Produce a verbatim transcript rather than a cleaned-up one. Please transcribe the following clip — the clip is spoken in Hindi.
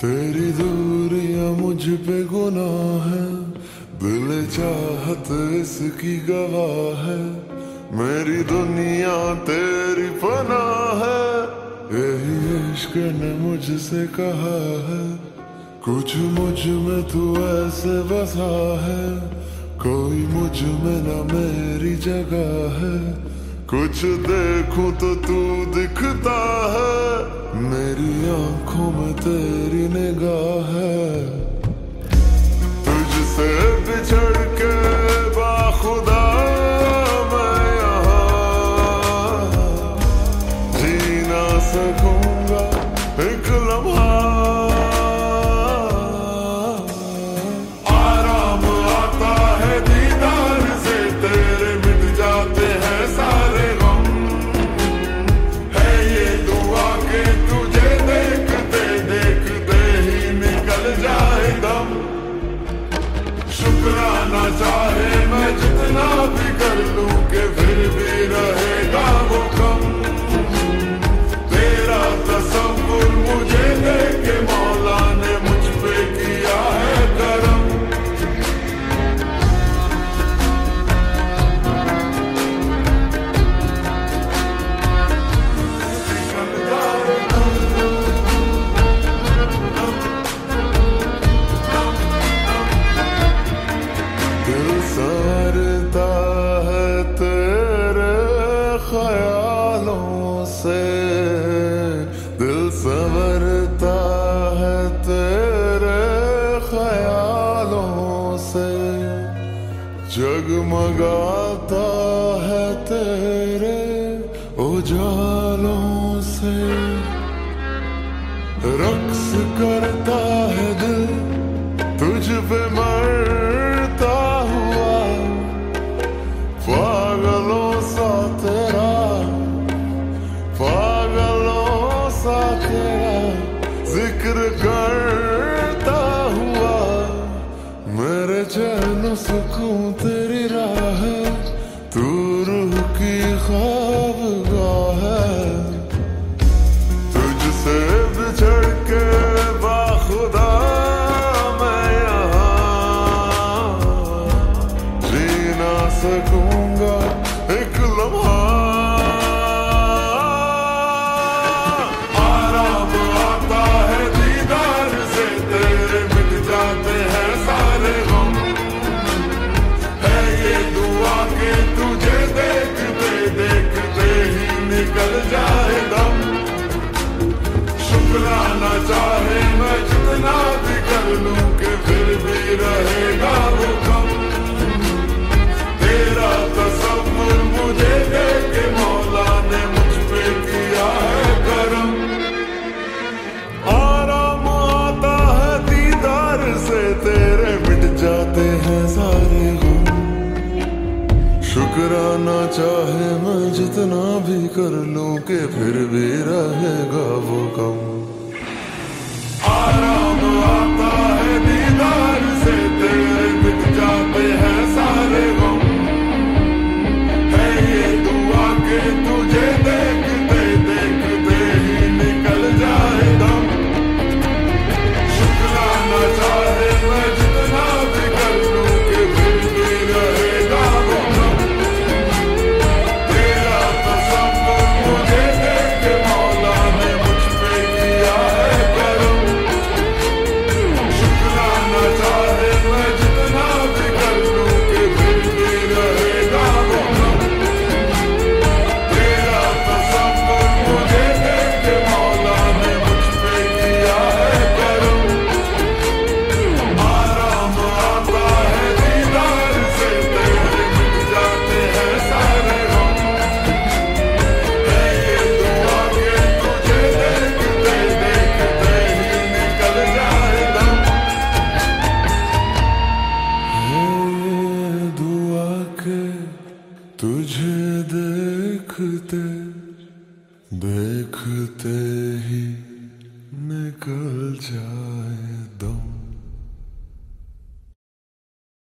तेरी दूरियां मुझ पे गुनाह है, दिल चाहत इसकी गवाह है। मेरी दुनिया तेरी पनाह है, यही इश्क ने मुझसे कहा है। कुछ मुझ में तू ऐसे बसा है, कोई मुझ में न मेरी जगह है। कुछ देखूं तो तू दिखता है, मेरी आंखों में तेरी निगाह है। तुझसे बिछड़ के बाखुदा मैं यहाँ जी ना सकूंगा एक लम्हा। आराम आता है दीदार से, तेरे मिट जाते हैं सारे गम। है ये दुआ के तुझे देखते देखते ही निकल जाए दम। शुक्राना चाहे मैं जितना भी कर लूं कि फिर भी रहेगा वो कम। तेरा तसव्वुर मुझे देके मौला ने मुझ पे किया है करम। दिल संवरता है तेरे ख्यालों से, दिल संवरता है तेरे ख्यालों से। जगमगाता है तेरे उजालों से, रक्स करता है दिल तुझ पे मरता हुआ। पागलों सा तेरा, पागलों सा तेरा जिक्र करता हुआ। मेरे चैन सुकून तेरी राह है, तू रूह की ख्वाबगाह है। तुझसे बिछड़ के बाखुदा मैं यहाँ जी ना सकूंगा एक लम्हा। आराम आता है दीदार से, तेरे मिट जाते हैं सारे गम। है ये दुआ के तुझे देखते देखते ही निकल जाए दम। शुक्राना चाहे मैं जितना भी कर लूं कि फिर भी रहेगा वो कम। तेरा तसव्वुर मुझे देके मौला ने मुझ पे किया है करम। आराम आता है दीदार से, तेरे मिट जाते हैं सारे गम। शुक्राना चाहे मैं जितना भी कर लूं कि फिर भी रहेगा वो कम। आराम आता है दीदार से, तेरे मिट जाते हैं सारे गम। है ये दुआ के तुझे देखते देखते ही निकल जाए दम। शुक्राना चाहे मैं जितना भी कर लूं कि फिर भी रहेगा वो कम। तेरा तसव्वुर मुझे देके मौला ने मुझ पे किया है करम। शुक्राना चाहे मैं जितना भी कर लूं कि फिर भी रहेगा वो कम। तेरा तसव्वुर मुझे देके मौला ने मुझ पे किया है करम। आराम आता है दीदार से, तेरे मिट जाते हैं सारे गम। है ये दुआ के तुझे देखते देखते ही निकल जाए दम। है ये दुआ के तुझे देखते देखते ही निकल जाए